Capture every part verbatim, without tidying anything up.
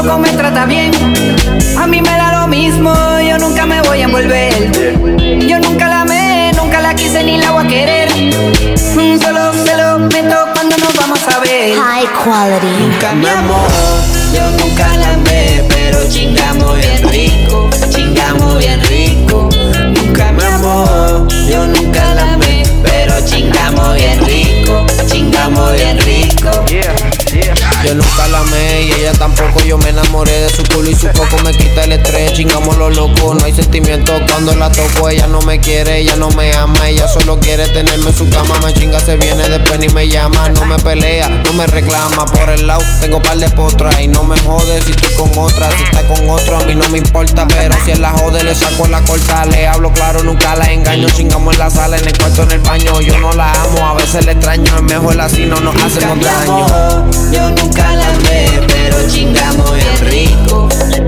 tampoco me trata bien. A mí me da lo mismo, yo nunca me voy a envolver. Yo nunca la amé, nunca la quise ni la voy a querer. Solo se lo meto cuando nos vamos a ver. High quality. Nunca me amó, yo nunca la amé, pero chingamos bien rico, chingamos bien rico. Nunca me amó, yo nunca la amé, pero chingamos bien rico, chingamos bien rico. Yeah, yeah. Yo nunca la amé y ella tampoco. Yo me enamoré de su culo y su coco me quita el estrés. Chingamos los locos, no hay sentimientos cuando la toco. Ella no me quiere, ella no me ama. Ella solo quiere tenerme en su cama. Me chinga, se viene después ni me llama. No me pelea, no me reclama. Por el lado tengo par de potras y no me jode si estoy con otra. Si está con otro a mí no me importa, pero si él la jode le saco la corta. Le hablo claro, nunca la engaño. Chingamos en la sala, en el cuarto, en el baño. Yo no la amo, a veces le extraño. Es mejor así, no nos hacemos daño. Yo nunca la amé, pero chingamos bien rico.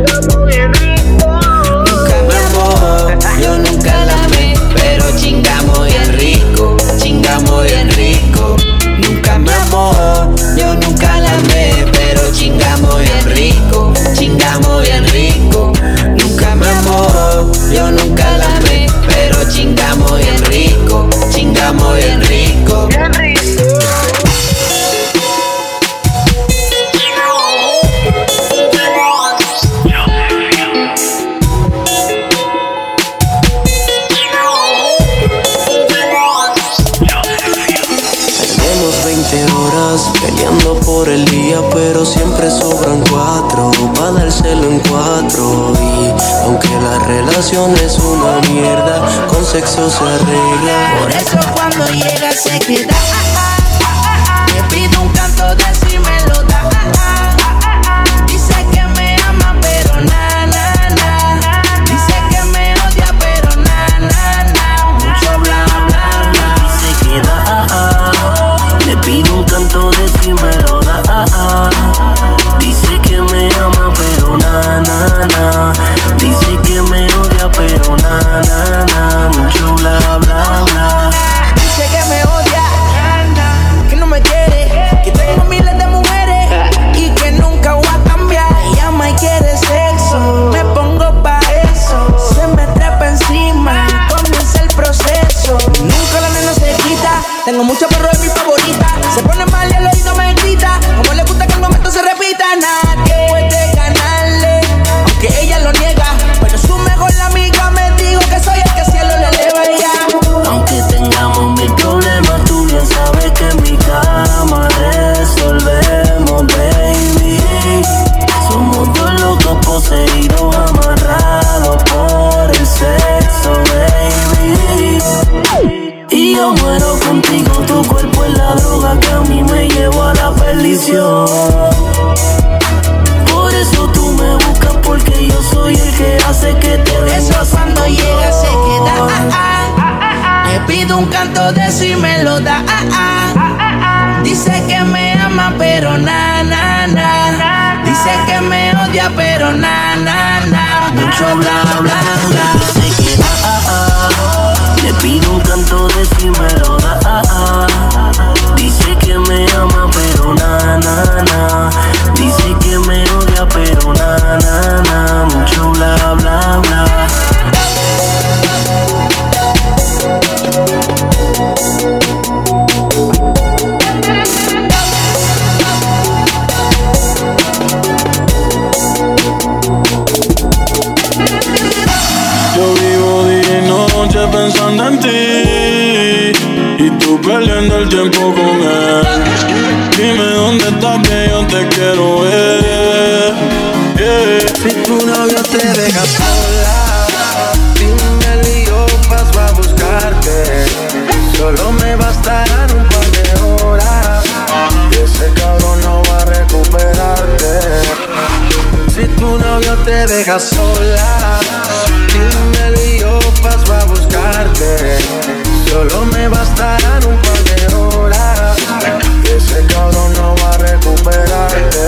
Nunca me amó, yo nunca la amé, pero chingamos bien rico, chingamos bien rico. Nunca me amó, yo nunca la amé, pero chingamos bien rico, chingamos bien rico. Nunca me amó, yo nunca la amé, pero chingamos bien rico, chingamos bien rico. Bien rico. Peleando por el día, pero siempre sobran cuatro pa' dárselo en cuatro. Y aunque la relación es una mierda, con sexo se arregla. Por eso cuando llega se queda. Le pido un canto de si me lo da. Dice que me ama pero na na na. Dice que me odia pero na na na. Mucho bla bla bla. Y se queda. Le pido un canto de si me lo da. Dice que me ama pero na na na. Dice que me odia pero na na na. Mucho bla bla bla. Dice que me odia, que no me quiere, que tengo miles de mujeres y que nunca voy a cambiar. Ella me quiere sexo, me pongo pa' eso. Se me trepa encima, comienza el proceso. Nunca la nena se quita, tengo mucho perro de mi favorita. Se pone mal y el oído me grita, como le gusta que el momento se repita. Nadie puede ganarle, aunque ella lo niega, pero su mejor amiga me dijo que soy el que el cielo le eleva ya. Aunque tengamos mil problemas, tú bien sabes que en mi cama resolvemos, baby. Somos dos locos poseídos, amarrados por el sexo, baby. Y yo muero contigo, tu cuerpo es la droga que a mí me llevó a la perdición. Por eso tú me buscas, porque yo soy el que hace que te Por eso vengas. cuando llega se queda. Ah, ah. Le pido un canto de si me lo da. Ah, ah. Dice que me ama pero na na na. Dice que me odia pero na na na. Mucho bla bla bla. Se queda. Le pido un canto de si me lo da. Dice que me ama pero na na na. Dice que me odia pero na na na. Mucho bla bla bla. Yo vivo día y noche pensando en ti y tú perdiendo el tiempo con él. Dime dónde estás que yo te quiero ver, yeah. Si tu novio te deja sola, dímelo y yo paso a buscarte. Solo me bastarán un par de horas y ese cabrón no va a recuperarte. Si tu novio te deja sola, dímelo y yo paso a buscarte. Solo me bastarán un par de horas y ese cabrón no va a recuperarte.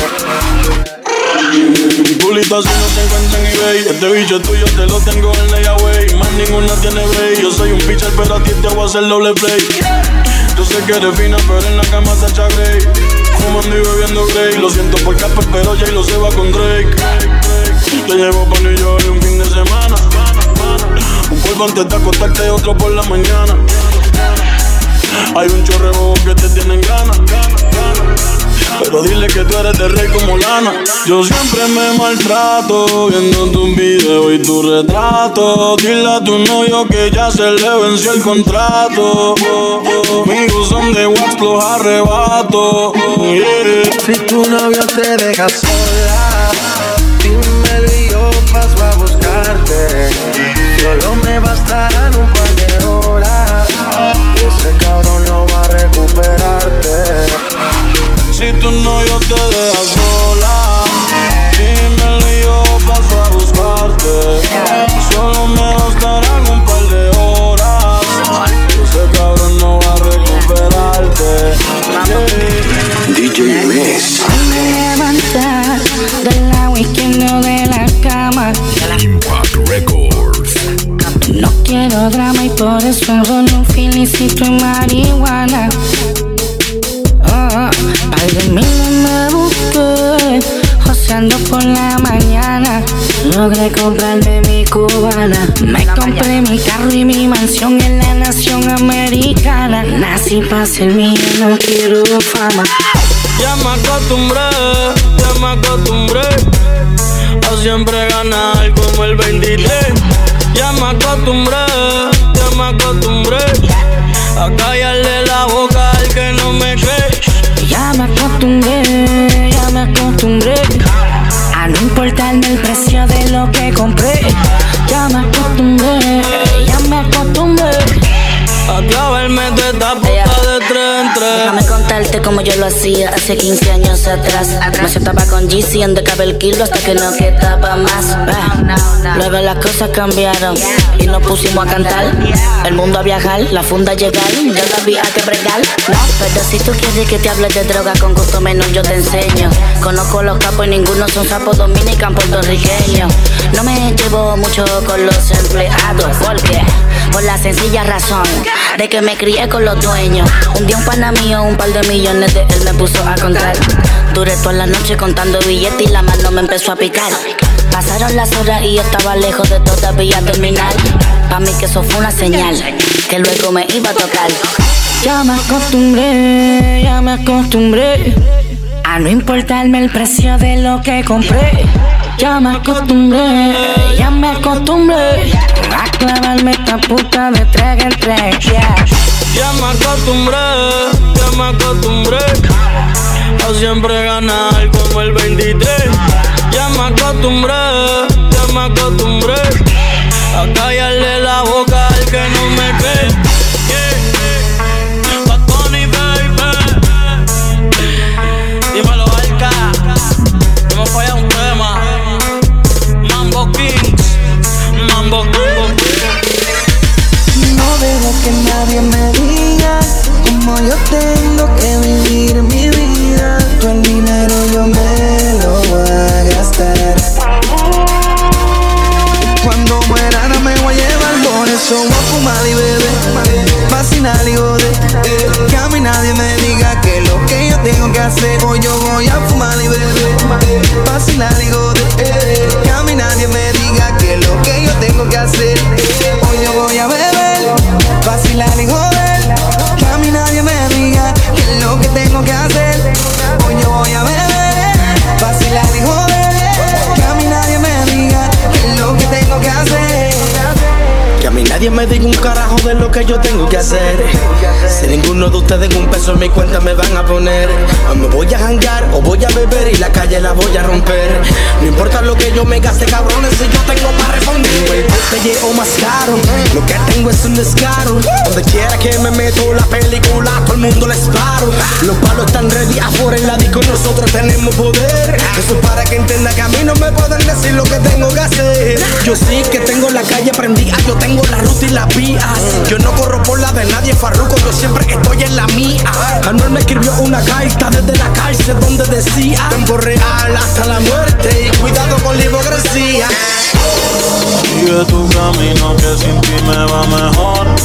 Mi pulita si no se encuentra en eBay. Este bicho tuyo te lo tengo en layaway. Más ninguna tiene break. Yo soy un pitcher pero a ti te voy a hacer doble play. Yo sé que eres fina pero en la cama está chagray. fumando y bebiendo Grey. Lo siento por Casper, pero Jay lo se va con Drake. Te llevo pa' New York un fin de semana. Un polvo antes de acostarte y otro por la mañana. Hay un chorrebo que te tienen ganas, pero dile que tú eres de rey como lana. Yo siempre me maltrato viendo tus videos y tu retrato. Dile a tu novio que ya se le venció el contrato. Amigos son de wax, los arrebato. Yeah. Si tu novio te deja sola, dímelo y yo paso a buscarte. Solo me bastarán un par de horas. Ese cabrón no va a recuperarte. Si tu novio te deja sola, dímelo y yo paso a buscarte. Solo me bastarán un par de horas. Ese cabrón no va a recuperarte. Yeah. D J Mix. Me levantar de la weekend o de la cama. Impact Records. No quiero drama y por eso hago un felicito y marihuana. Oh, par de mil me busqué, joseando por la mañana. Logré comprarme mi cubana. Me compré mi carro y mi mansión en la nación americana. Nací pa' ser mío, no quiero fama. Ya me acostumbré, ya me acostumbré a siempre ganar como el veintitrés. Ya me acostumbré, ya me acostumbré a callarle la boca al que no me cree. Ya me acostumbré, ya me acostumbré a no importarme el precio de lo que compré. Ya me acostumbré, ya me acostumbré a clavarme de esta puta de tres en tres. Déjame contarte como yo lo hacía hace quince años atrás. Me sentaba con Jeezy en decaba el kilo hasta que no quedaba más. Luego las cosas cambiaron y nos pusimos a cantar. El mundo a viajar, la funda a llegar. Yo la había que bregar. No, pero si tú quieres que te hable de droga con gusto menos yo te enseño. Conozco los capos y ninguno son sapos dominican puertorriqueños. No me llevo mucho con los empleados porque por la sencilla razón de que me crié con los dueños. Un día un pana mío, un par de millones de él me puso a contar. Duré toda la noche contando billetes y la mano me empezó a picar. Pasaron las horas y yo estaba lejos de todavía terminar. Pa' mí que eso fue una señal que luego me iba a tocar. Ya me acostumbré, ya me acostumbré a no importarme el precio de lo que compré. Ya me acostumbré, ya me acostumbré a clavarme esta puta de tres en tres, yeah. Ya me acostumbré, ya me acostumbré a siempre ganar como el veintitrés. Ya me acostumbré, ya me acostumbré a callarle la boca al que no me cree. Yeah. Bad Bunny, baby. Dímelo, Alca. No me falla un tema. Mambo Kings, Mambo, Mambo. No dejo que nadie me diga cómo yo tengo que vivir mi vida. Todo el dinero yo me lo voy a gastar. Cuando muera no me voy a llevar, por eso voy a fumar y beber, vacinar y joder. Que a mí nadie me diga que lo que yo tengo que hacer. Hoy yo voy a fumar y beber, vacinar y joder. Que a mí nadie me diga que lo que yo tengo que hacer. Hoy yo voy a beber, vacilar y joder. Que a mí nadie me diga que es lo que tengo que hacer. Hoy yo voy a beber, vacilar y joder. Que a mí nadie me diga que es lo que tengo que hacer. Que a mí nadie me diga un carajo de lo que yo tengo que hacer. Si ninguno de ustedes un peso en mi cuenta me van a poner, o me voy a jangar o voy a beber y la calle la voy a romper. No importa lo que yo me gaste, cabrones, si yo tengo para responder. El botellero más caro, lo que tengo es un descaro. Donde quiera que me meto la película, todo el mundo les paro. Los palos están ready afuera en la disco, nosotros tenemos poder. Eso es para que entiendan que a mí no me pueden decir lo que tengo que hacer. Yo sí que tengo la calle prendida, yo tengo la ruta y las vías. Yo no corro por la de nadie, farruco, yo siempre estoy en la mía. Anuel me escribió una carta desde la cárcel donde decía: tiempo real hasta la muerte y cuidado con la hipocresía. Sigue tu camino que sin ti me va mejor.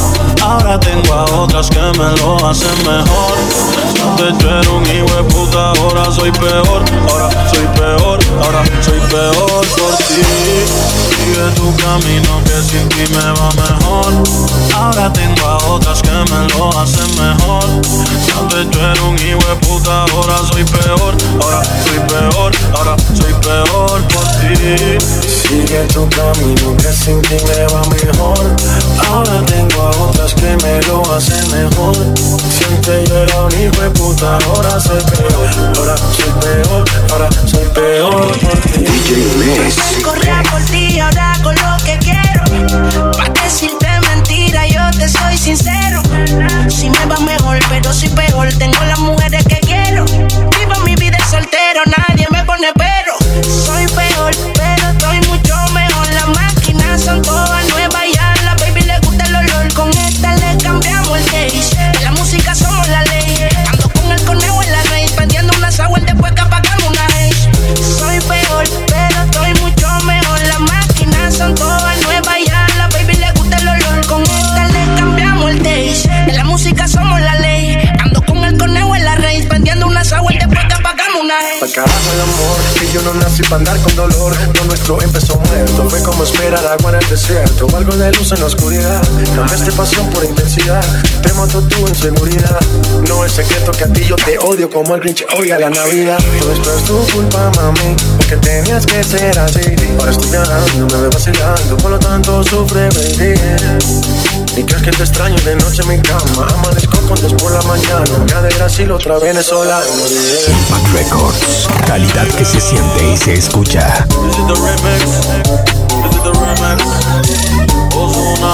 Ahora tengo a otras que me lo hacen mejor. Antes yo era un hijo de puta, ahora soy peor. Ahora soy peor, ahora soy peor por ti. Sigue tu camino que sin ti me va mejor. Ahora tengo a otras que me lo hacen mejor. Antes yo era un hijo de puta, ahora soy peor. Ahora soy peor, ahora soy peor por ti. Sigue tu camino que sin ti me va mejor. Ahora tengo a otras que me lo hacen mejor. Siempre yo era un hijo de puta, ahora soy peor. Ahora soy peor, ahora soy peor por ti. D J Mess. Corría por ti, ahora con lo que quiero. Pa' decirte mentira, yo te soy sincero. Si me va mejor, pero si peor, tengo las mujeres que quiero. Vivo mi vida soltero, nadie me pone pero. Soy peor, pero estoy mucho mejor. Las máquinas son todas nuevas y a la baby le gusta el olor. Con esta le cambiamos el taste. En la música somos la ley. Ando con el conejo en la raíz, prendiendo una sour después que apagamos una haze. Soy peor, pero estoy mucho mejor. Las máquinas son todas nuevas y a la baby le gusta el olor. Con esta le cambiamos el taste. En la música somos la ley. Ando con el conejo en la raíz, prendiendo una sour después que apagamos una haze. Pa'l carajo el amor, que yo no nací pa' andar con dolor. Lo nuestro empezó muerto, fue como esperar agua en el desierto. Algo de luz en la oscuridad, cambiaste pasión por intensidad. Te mató tu inseguridad. No es secreto que a ti yo te odio como el Grinch odia la Navidad. Todo esto es tu culpa, mami, porque tenías que ser así. Ahora estoy ganando, me veo vacilando, por lo tanto sufre, baby. Y crees que te extraño de noche en mi cama. Amanezco con dos por la mañana. Ya de Brasil, otra venezolana. Impact Records. Calidad que se siente y se escucha. This is the remix. This is the remix. Ozuna.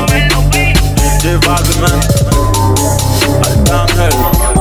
D J Wagner. Arcángel.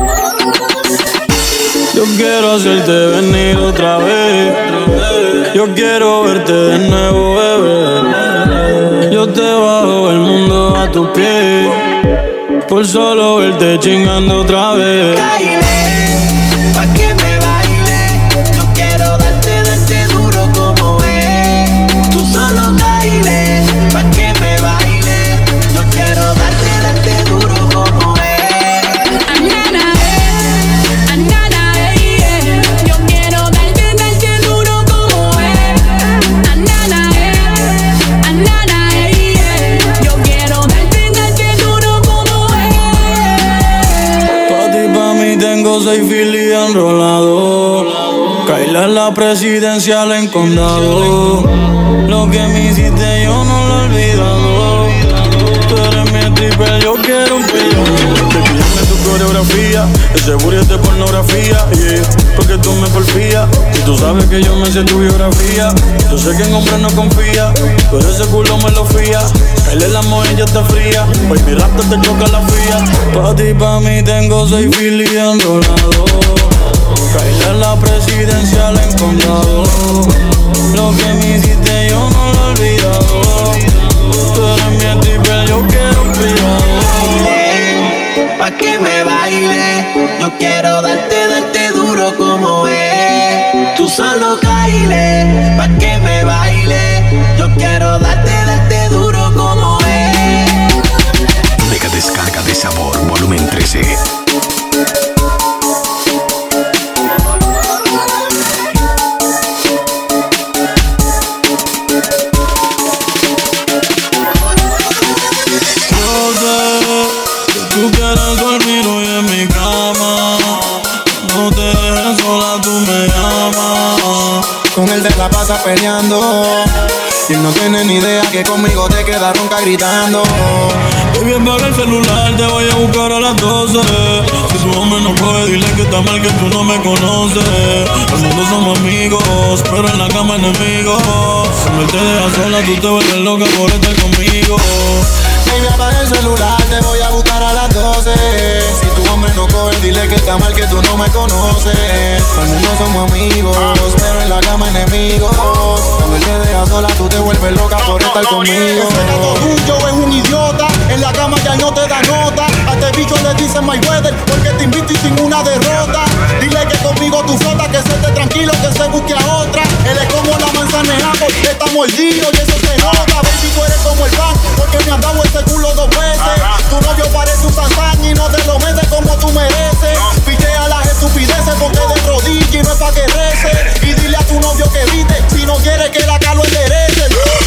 Yo quiero hacerte venir otra vez. Yo quiero verte de nuevo, bebé. Yo te bajo el mundo a tus pies por solo verte chingando otra vez. Baile, pa' que me baile. Yo quiero darte, darte duro como es. Tú solo baile, pa' que me baile. Yo quiero darte, darte duro como es. Anana, eh, anana, eh, eh. Yo quiero darte, darte duro como es. Anana, eh, anana, eh, eh. Yo quiero darte, darte duro como es. Pa' ti, pa' mí tengo seis filis enrolados. Kaila en la presidencial en condado. Lo que me hiciste yo no lo he olvidado. Tú eres mi stripper, yo quiero un pillón. Te pillame tu coreografía, ese booty es de pornografía, yeah. Porque tú me porfías y tú sabes que yo me sé tu biografía. Yo sé que en hombres no confía, pero ese culo me lo fía. Él es la mujer, ya está fría. Hoy mi raptor te choca la fría. Pa' ti, pa' mí tengo seis filis enrolados. Kaila en la presidencial en condado. Lo que me hiciste yo no lo he olvidado. Tú eres mi stripper, yo quiero un privado. Pa' que me baile, yo quiero darte, darte duro como es. Tú solo baile, pa' que me baile, yo quiero darte, darte duro como es. Mega descarga de sabor, volumen trece. Tú quieres dormir hoy en mi cama. No te dejes sola, tú me llamas. Con él te la pasas peleando y él no tiene ni idea que conmigo te quedas ronca gritando. Baby, apaga el celular, te voy a buscar a las doce. Si tu hombre no coge, dile que está mal, que tú no me conoces. Los dos somos amigos, pero en la cama enemigos. Cuando él te deja sola, tú te vuelves loca por estar conmigo. Baby, apaga el celular, te voy a buscar a las doce. Si tu hombre no coge, dile que está mal, que tú no me conoces. Cuando no somos amigos, pero en la cama enemigos. Cuando él te deja sola, tú te vuelves loca por estar conmigo. Ese orgullo es un idiota, en la cama ya no te da nota. A este bicho le dicen my weather, porque te invito y sin una derrota. Dile que conmigo tú flota, que se esté tranquilo, que se busque a otra. Él es como la manzana de Apple, está mordido y eso se nota. Baby, tú eres como el pan, porque me han dado ese culo dos veces. Tú Tu novio parece un tanzán y no te lo mete como tú mereces. Pichea las estupideces porque de rodilla y no es pa' que rece. Y dile a tu novio que evite si no quiere que la calo enderece.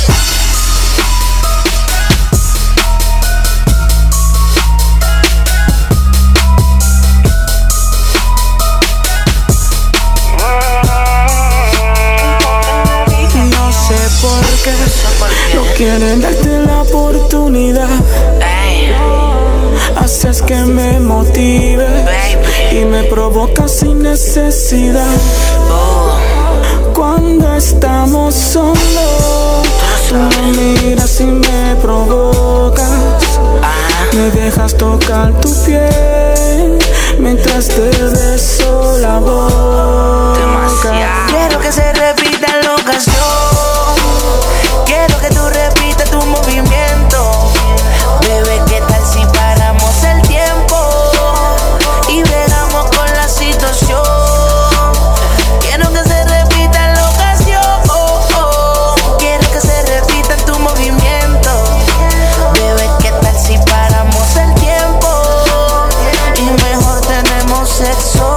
No quieren darte la oportunidad. Haces que me motive y me provocas sin necesidad. Cuando estamos solos, tú me miras y me provocas. Me dejas tocar tu piel mientras te beso la boca. Quiero que se repita la ocasión. Quiero que tú repitas tu movimiento. Bebé, ¿qué tal si paramos el tiempo y bregamos con la situación? Quiero que se repita la ocasión. Quiero que se repita tu movimiento. Bebé, ¿qué tal si paramos el tiempo y mejor tenemos sexo?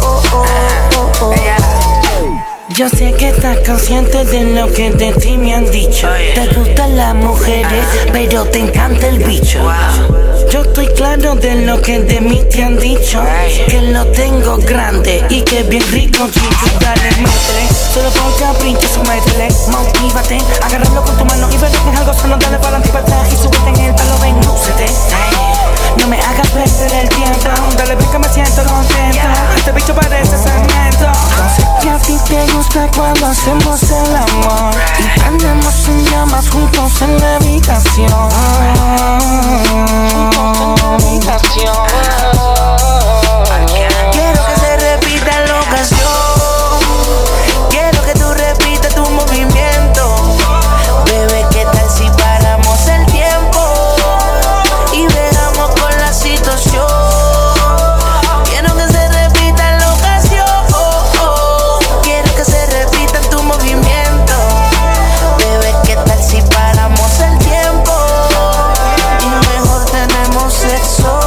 Yo sé que estás consciente de lo que de ti me han dicho. Te gustan las mujeres, pero te encanta el bicho. Yo estoy claro de lo que de mí te han dicho. Que lo tengo grande y que bien rico, chicho. Dale, métele, solo pon capricho, métele. Motívate, agárralo con tu mano y verlo que es algo sano. Dale para adelante y para atrás y súbete en el palo, ven, lúcete. No me hagas perder el tiempo. Dale, ven que me siento contento. Este bicho parece cemento. Sé que a ti te gusta cuando hacemos el amor y prendemos en llamas juntos en la habitación. Quiero que se repita la ocasión. Quiero que tú repitas tu movimiento. Bebé, ¿qué tal si paramos el tiempo y bregamos con la situación? Quiero que se repita la ocasión. Quiero que se repita tu movimiento. Bebé, ¿qué tal si paramos el tiempo y mejor tenemos sexo?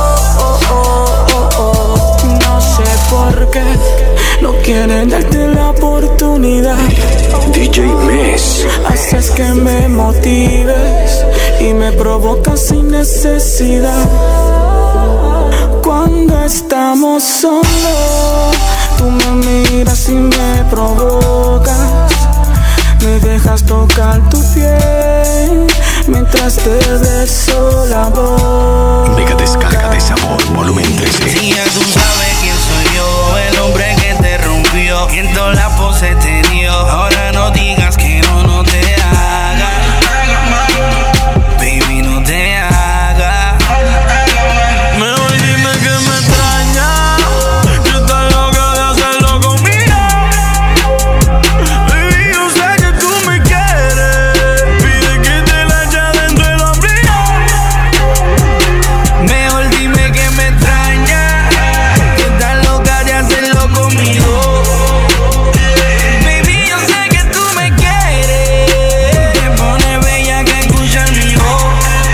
No sé por qué no quieren darte la oportunidad. D J Mess. Haces que me motives y me provocas sin necesidad. Cuando estamos solos, tú me miras y me provocas. Me dejas tocar tu piel mientras te beso la boca. Mega descarga de Sabor Volumen trece. Si ya tú sabes quién soy yo, el hombre que te rompió, quien toda la pose te dio. Ahora no digas que no, no te haga. Baby, no te haga. Mejor dime que me extraña, que estás loca de hacerlo conmigo. Baby, yo sé que tú me quieres. Pide que te la eche dentro del ombligo. Mejor dime que me extraña, que estás loca de hacerlo conmigo. Baby, yo sé que tú me quieres. Te pone bella que escucha mi voz.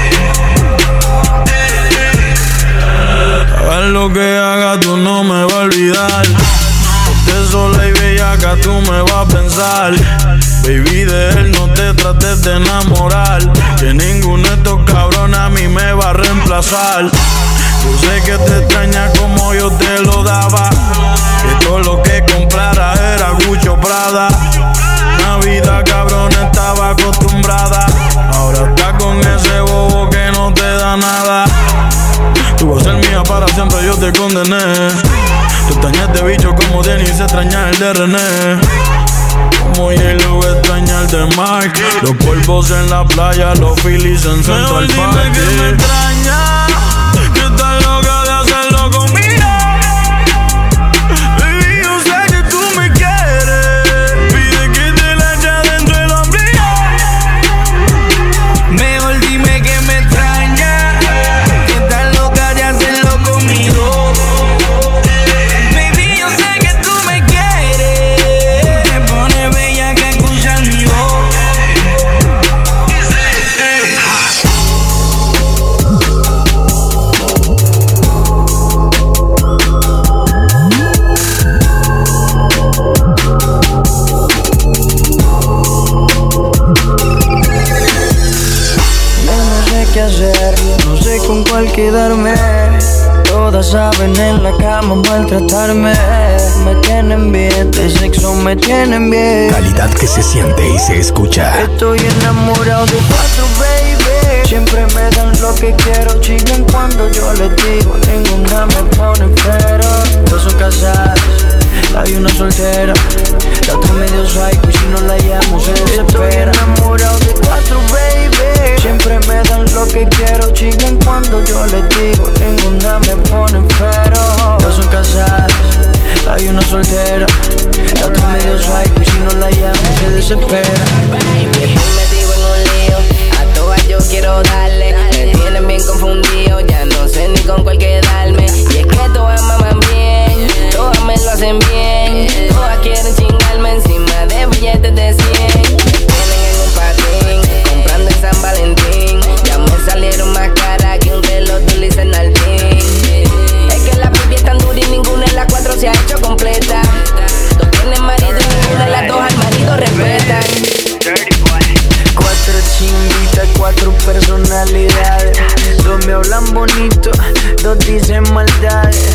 Hagas lo que hagas, tú no me vas a olvidar. De sola y bellaca tú me vas a pensar. Baby, de él no te trates de enamorar, que ninguno de estos cabrones a mí me va a reemplazar. Yo sé que te extraña como yo te lo daba, que todo lo que comprara era Gucci o Prada. Una vida cabrón estaba acostumbrada, ahora está con ese bobo que no te da nada. Tú vas a ser mía para siempre, yo te condené. Te extrañé este bicho como Dennis extraña el de René. Como J-Lo extraña el de Mike. Los polvos en la playa, los Phillies en Central Park. Mejor dime que me extraña, que estás loca de hacerlo conmigo. Baby, yo sé que tú me quieres. Pide que te la eche dentro del ombligo. Mejor dime que me extraña, que estás loca de hacerlo conmigo. Baby, yo sé que tú me quieres. Te pone bella que escucha mi voz. quedarme. Todas saben en la cama maltratarme. Me tienen bien, de sexo me tienen bien. Calidad que se siente y se escucha. Estoy enamorado de cuatro, baby. Siempre me dan lo que quiero. Chillan cuando yo les digo. Ninguna me pone pero. Dos son casadas, hay una soltera. La otra medio psycho y si no la llamo se desespera. Estoy enamorado de cuatro, baby. Siempre me dan lo que quiero. Chillan cuando yo les digo. Ninguna me pone pero. Dos son casadas, hay una soltera. La otra medio psycho y si no la llamo se desespera. Estoy metido en un lío, a todas yo quiero darle. Me tienen bien confundido, ya no sé ni con cuál quedarme. Y es que todas maman bien, todas me lo hacen bien. Todas quieren chingarme encima de billetes de cien. Tienen en un patín, comprando en San Valentín. Ya me salieron más caras que un reloj de Liz Nardín. Es que la baby es tan dura y ninguna de las cuatro se ha hecho completa. Dos tienen marido y ninguna de las dos al marido respetan. Cuatro chimbitas, cuatro personalidades. Dos me hablan bonito, dos dicen maldades.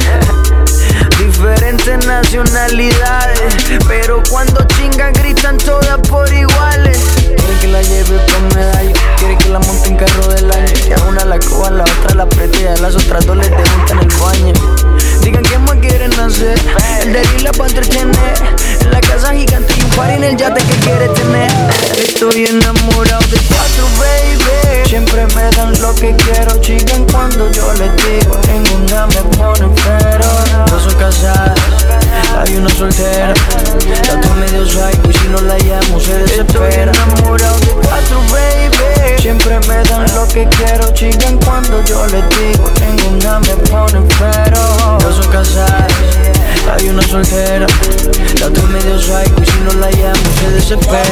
Diferentes nacionalidades, pero cuando chingan gritan todas por iguales. Quieren que la lleve por medallo, quieren que la monte en carro del año. Y a una la coja, a la otra la aprieta y a las otras dos les debutan el baño. Digan qué más quieren hacer, el de la pa' entretener. En la casa gigante y un par en el yate que quiere tener. Estoy enamorado de cuatro, baby. Siempre me dan lo que quiero. Chican cuando yo les digo. Ninguna me pone pero. Dos son casadas, hay una soltera. La otra medio psycho y si no la llamo se desespera. Estoy enamorado de cuatro, baby. Siempre me dan lo que quiero. Chican cuando yo les digo. Ninguna me pone pero. Dos son casadas, hay una soltera. La otra medio psycho y si no la llamo se desespera.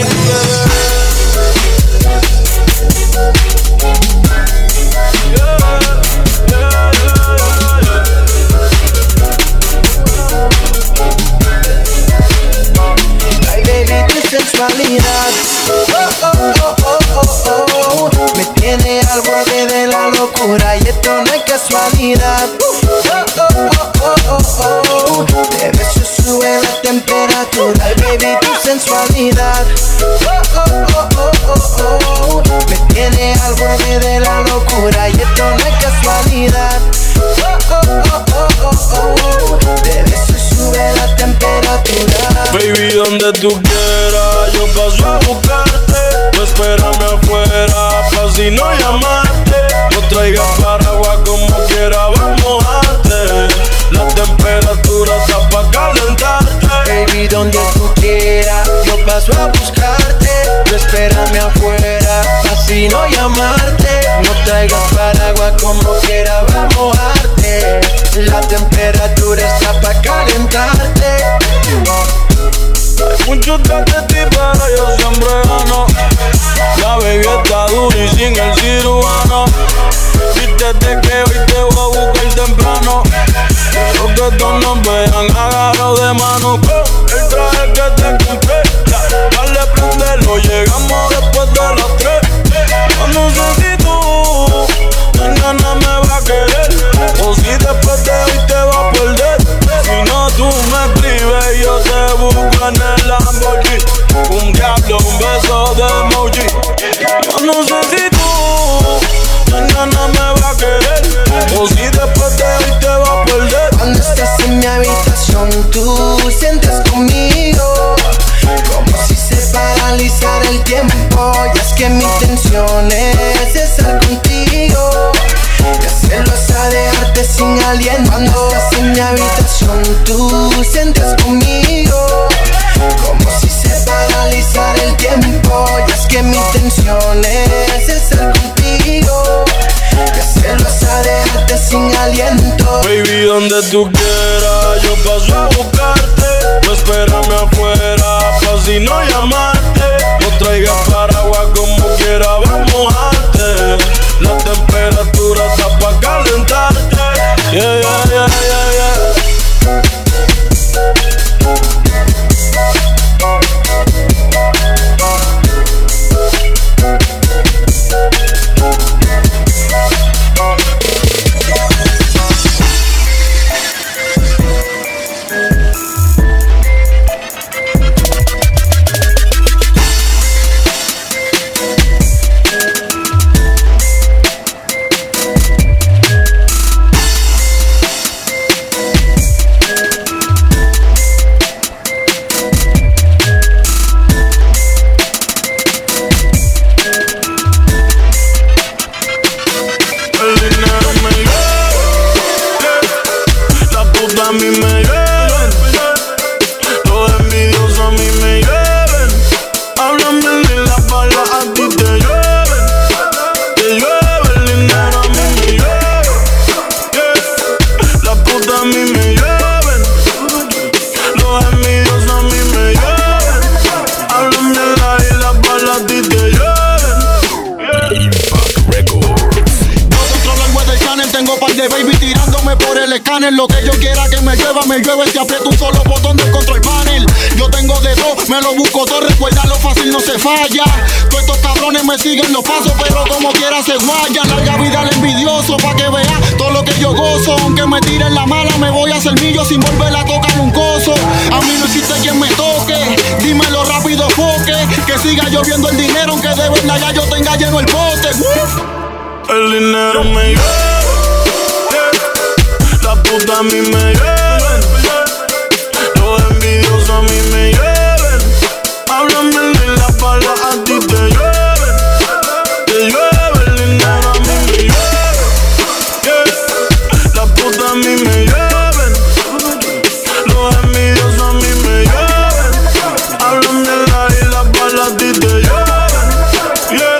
Ay, baby, tu sensualidad oh, oh, oh, oh, oh, oh. Me tiene al borde de la locura y esto no es casualidad. Oh, oh, oh, oh, oh, oh. De beso sube la temperatura. Ay, baby, tu sensualidad oh, oh, oh, oh, oh, oh. Me tiene al borde de la locura y esto no es casualidad. Oh, oh, oh, oh, oh, oh. De beso sube la temperatura. Baby, donde tú quieras, yo paso a buscarte. Tú espérame afuera, pa' si no llamarte. No traigas paraguas como quiera, vamos a mojarte. La temperatura está pa' calentarte. Baby, donde tú quieras, yo paso a buscarte. Tú espérame afuera, así no llamarte. No traigas paraguas como quiera, vamos a mojarte. La temperatura está pa' calentarte. Hay muchos de ti, pero yo siempre gano. La baby está dura y sin el cirujano. Vístete que hoy te voy a buscar temprano. Quiero que todos nos vean agarrados de mano. Con el traje que te compré, dale, prendelo, llegamos después de las tres. Yo no sé si tú mañana me vas a querer, o si después de hoy te vas a perder. Si no, tú me escribes y yo te busco en el Lamborghini. Un diablo, un beso de emoji. Yo no sé si tú mañana me vas a querer, o si después de hoy te vas a perder. Cuando estás en mi habitación, tú sientes conmigo como si se paralizara el tiempo. Y es que mi intención es estar contigo y hacerlo hasta dejarte sin aliento. Cuando estás en mi habitación, tú sientes conmigo como si se paralizara el tiempo. Y es que mi intención es estar contigo y hacerlo hasta dejarte sin aliento. Baby, donde tú quieras, yo paso a buscarte. Tú espérame afuera, pa' si no llamarte. No traigas paraguas como quiera, vamos a mojarte. La temperatura está pa' calentarte. Yeah, yeah, yeah, yeah, yeah. el escáner. Lo que yo quiera que me llueva, me llueve. Si aprieto un solo botón del control panel. Yo tengo de todo, me lo busco todo. Recuerda lo fácil, no se falla. Todos estos cabrones me siguen los pasos, pero como quiera se guayan. Larga vida al envidioso, pa' que vea todo lo que yo gozo. Aunque me tiren la mala, me voy a hacer millo sin volver a tocar un coso. A mí no existe quien me toque, dímelo rápido, foque. Que siga lloviendo el dinero, aunque de verdad ya yo tenga lleno el bote. El dinero me lleva, la puta a mí me lleven, los envidiosos a mí me lleven. Háblame de la pala, a ti te llueven, te llueve el dinero a mí me lleven, yeah. La puta a mí me lleven, los envidiosos a mí me lleven. Háblame de la y la pala, a ti te llueven, yeah,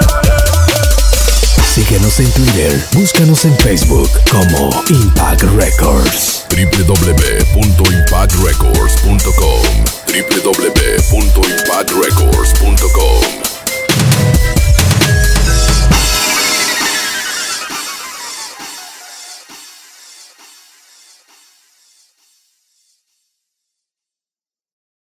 yeah. Síguenos en Twitter, búscanos en Facebook como Impact Records. w w w punto impact records punto com w w w punto impact records punto com